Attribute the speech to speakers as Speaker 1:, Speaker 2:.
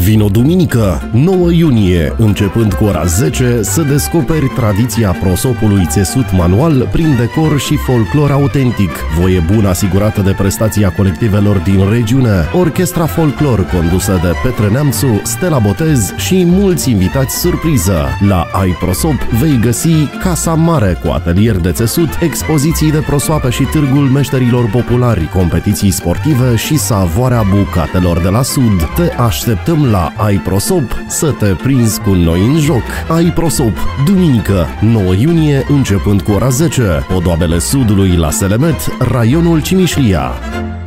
Speaker 1: Vino duminică, 9 iunie, începând cu ora 10, să descoperi tradiția prosopului țesut manual prin decor și folclor autentic. Voie bună asigurată de prestația colectivelor din regiune, orchestra folclor condusă de Petre Neamțu, Stella Botez și mulți invitați surpriză. La iProsop vei găsi Casa Mare cu atelier de țesut, expoziții de prosoape și târgul meșterilor populari, competiții sportive și savoarea bucatelor de la Sud. Te așteptăm la iProsop să te prinzi cu noi în joc. iProsop, duminică, 9 iunie, începând cu ora 10, Podoabele Sudului la Selemet, raionul Cimișlia.